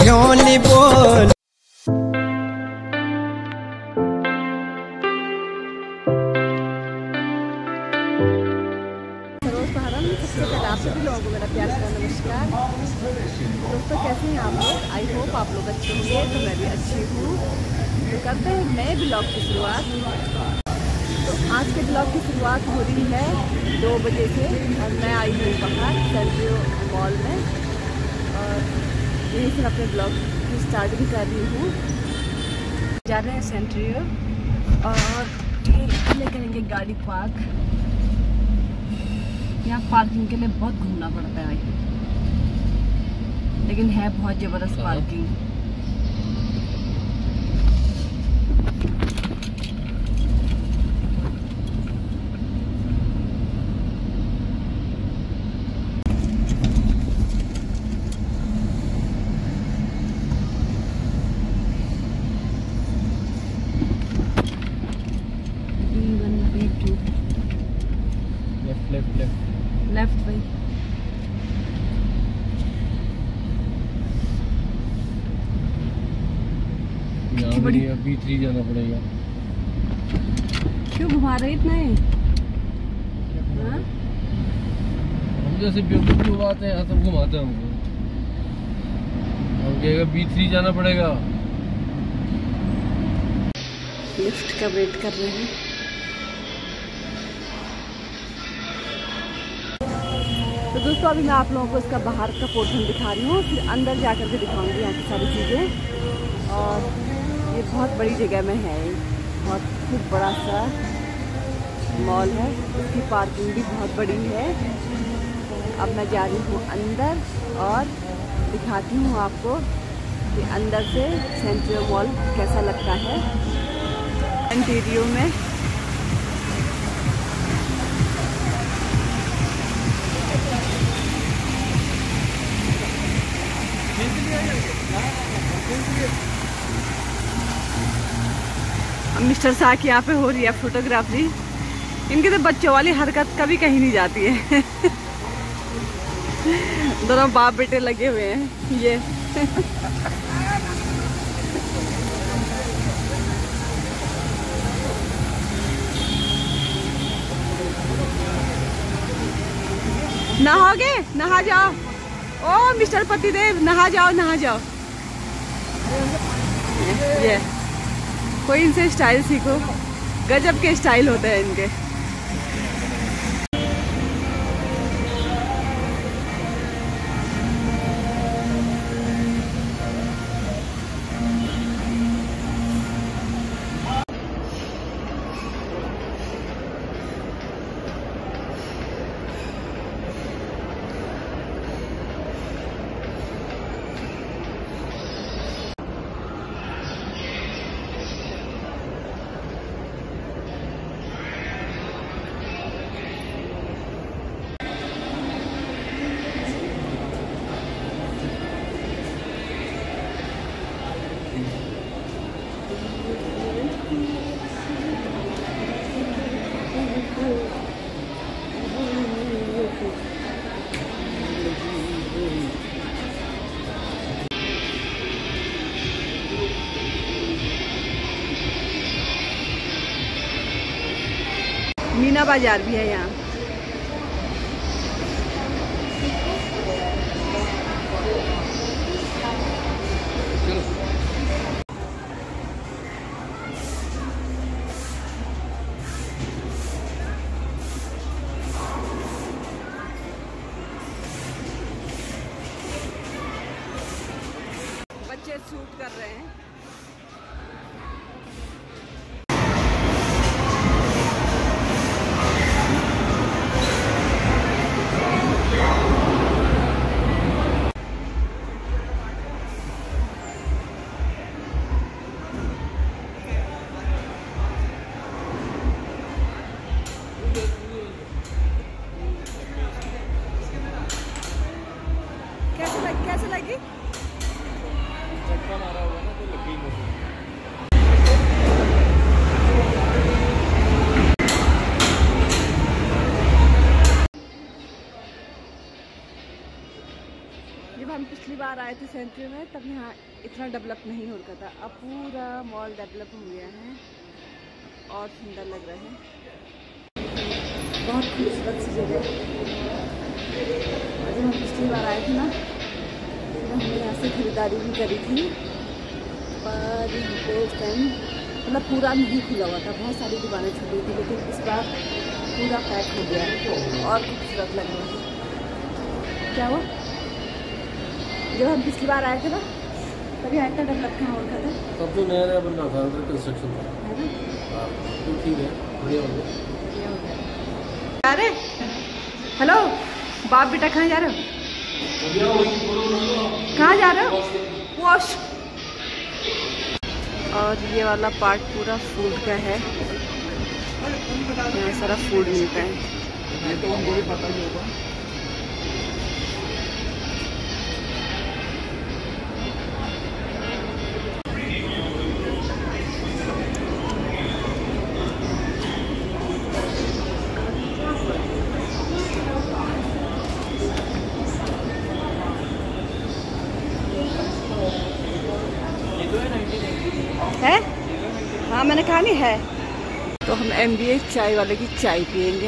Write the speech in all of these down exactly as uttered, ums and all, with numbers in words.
झोली बोल। सबसे पहले आप सभी लोगों को मेरा प्यार का नमस्कार। दोस्तों कैसे हैं आप लोग? आई होप आप लोग अच्छे होंगे। तो मैं भी अच्छी हूँ। तो करते हैं नए ब्लॉग की शुरुआत। तो आज के ब्लॉग की शुरुआत हो रही है दो बजे से और मैं आई हूँ बाहर सेंट्रियो मॉल में और यहीं से अपने ब्लॉग की स्टार्ट भी कर रही हूँ। जा रहे हैं सेंट्रियो और ले करेंगे गाड़ी पार्क। यहाँ पार्किंग के लिए बहुत घूमना पड़ता है भाई, लेकिन है बहुत ज़बरदस्त parking. B one B two left left left left भाई। यहाँ बड़ी बी थ्री जाना पड़ेगा। क्यों घुमा रहे इतना है? हाँ? हम जैसे बेवकूफ लोग आते हैं यहाँ सब घुमाते हैं हमको। हम कहेगा बी थ्री जाना पड़ेगा। लिफ्ट का वेट कर रहे हैं। तो दोस्तों अभी मैं आप लोगों को इसका बाहर का पोर्शन दिखा रही हूँ, फिर अंदर जा कर के दिखाऊंगी यहाँ की सारी चीज़ें। और ये बहुत बड़ी जगह में है, बहुत खूब बड़ा सा मॉल है। इसकी पार्किंग भी बहुत बड़ी है। अब मैं जा रही हूँ अंदर और दिखाती हूँ आपको कि अंदर से सेंट्रियो मॉल कैसा लगता है इंटीरियर में। मिस्टर शाह की यहाँ पे हो रही है फोटोग्राफी। इनके तो बच्चों वाली हरकत कभी कहीं नहीं जाती है। दोनों बाप बेटे लगे हुए हैं ये। नहाओगे? नहा जाओ। ओ मिस्टर पतिदेव नहा जाओ नहा जाओ। ये कोई इनसे स्टाइल सीखो, गजब के स्टाइल होते हैं इनके। मीना बाजार भी है यहाँ। बच्चे शूट कर रहे हैं। कैसे लग, कैसे लगी? चक्का मारा हुआ ना तो लगी नहीं। जब हम पिछली बार आए थे सेंचुरी में तब यहाँ इतना डेवलप नहीं हो रखा था। अब पूरा मॉल डेवलप हो गया है और सुंदर लग रहा है। बहुत खूबसूरत सी जगह। जब हम पिछली बार आए थे ना तो हमने यहाँ से खरीदारी भी करी थी, पर यहाँ पे इस टाइम मतलब पूरा नहीं खुला हुआ था, बहुत सारी दुकानें छुटी थी, लेकिन इस बार पूरा पैक हो गया और खूबसूरत लग रहा है। क्या हुआ? जब हम पिछली बार आए थे ना तभी यहाँ इतना डेवलप कहाँ हो रखा था, तब तो नया नया बन रहा था, कंस्ट्रक्शन था, है ना? तो ठीक है, बढ़िया हो गया। अरे हेलो, बाप बेटा कहाँ जा रहे हो? कहाँ जा रहे हो? वॉश। और ये वाला पार्ट पूरा फूड का है, यहाँ सारा फूड मिलता है। ये तो उनको भी पता ही होगा। है? हाँ मैंने कहा नहीं है। तो हम एम बी ए चाय वाले की चाय पियेंगे।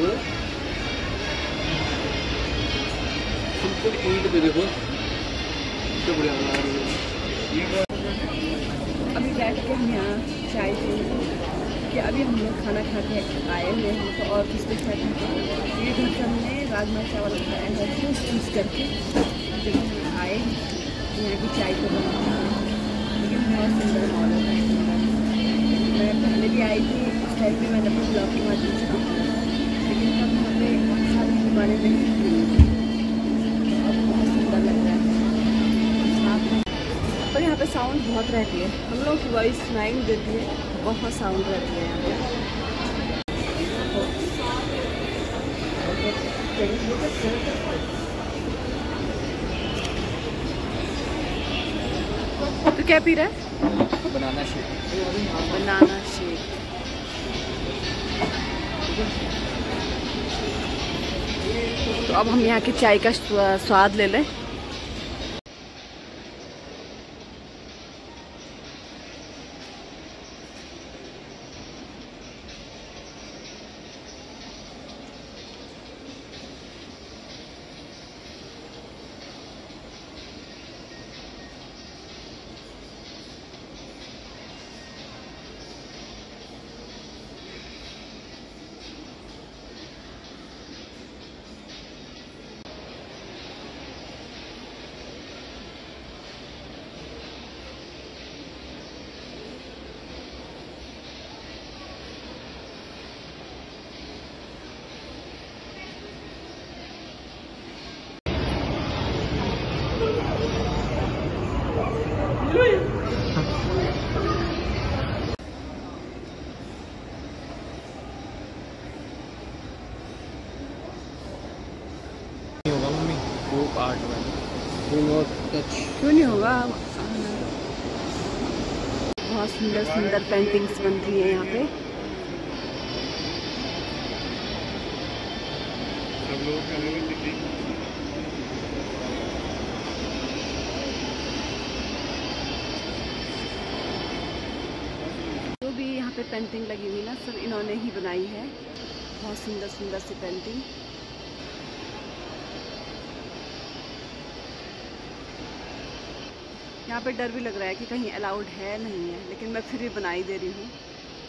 अभी बैठ के हम यहाँ चाय पियेंगे कि अभी हम लोग खाना खा के आए हुए हैं, तो और कुछ दिखा था ये घर से हमने राजमा चावल खाया है चूस चूस करके। जब हम आए यहाँ की चाय को बनाना, लेकिन बहुत सुंदर मॉल है। मैं पहले भी आई थी, उस टाइम भी मैंने अपने ब्लॉग के माध्यम से देखा, लेकिन तब यहाँ पे बहुत सारी दुकानें नहीं थी, तो अब बहुत सुंदर लग रहा है साथ में। और यहाँ पे साउंड बहुत रहती है, हम लोग की वॉइस सुनाई नहीं देती है, बहुत साउंड रहती है यहाँ पे। तो क्या पी रहा है? Banana shake. Banana shake. तो अब हम यहाँ की चाय का स्वाद ले लें। आर्ट में डू नॉट टच। क्यों नहीं होगा? बहुत सुंदर सुंदर पेंटिंग्स बन रही है यहाँ पे। जो भी यहाँ पे पेंटिंग लगी हुई ना, सब इन्होंने ही बनाई है। बहुत सुंदर सुंदर सी पेंटिंग। यहाँ पे डर भी लग रहा है कि कहीं अलाउड है नहीं है, लेकिन मैं फिर भी बनाई दे रही हूँ।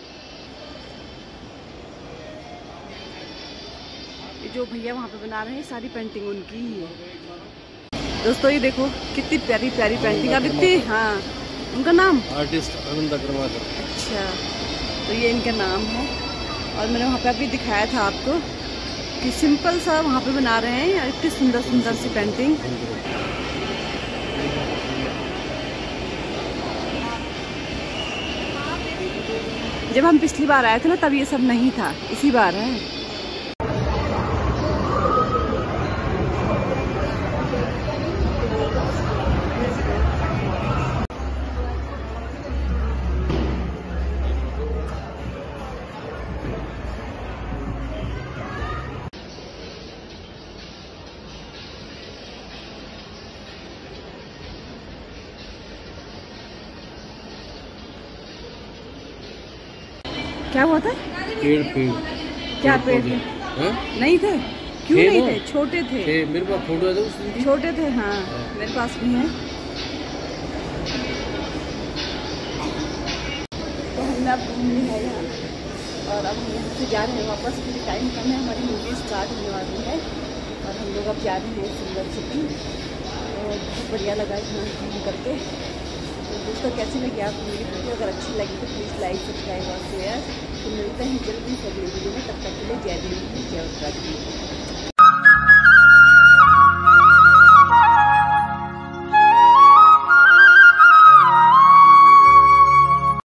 ये जो भैया वहाँ पे बना रहे हैं सारी पेंटिंग उनकी ही है। दोस्तों ये देखो कितनी प्यारी प्यारी पेंटिंग। अब इतनी, हाँ उनका नाम आर्टिस्ट आनंद अग्रवाल। अच्छा, तो ये इनका नाम है। और मैंने वहाँ पे अभी दिखाया था आपको कि सिंपल सा वहाँ पे बना रहे हैं, इतनी सुंदर सुंदर सी पेंटिंग। जब हम पिछली बार आए थे ना तब ये सब नहीं था, इसी बार है। क्या हुआ था? पेड़ पेड़ क्या पेड़ थे? हाँ? नहीं थे? क्यों थे नहीं ना? थे? छोटे थे। थे, मेरे पास फोटो है तो उसकी। छोटे थे हाँ, मेरे पास भी है। तो हमने अब घूम लिया है यहाँ, और अब हम यहाँ से जा रहे हैं वापस, क्योंकि टाइम कम है, हमारी मूवी स्टार्ट होने वाली है और हम लोग अब जा रहे हैं सिल्वर सिटी। और बहुत बढ़िया लगा यहाँ घूम करके। तो दोस्तों कैसी लगी आपको मेरी वीडियो? अगर अच्छी लगी तो प्लीज़ लाइक सब्सक्राइब और शेयर। तो मिलते हैं जल्दी से अगली वीडियो में, तब तक के लिए जय देवी जय उत्तराखंड।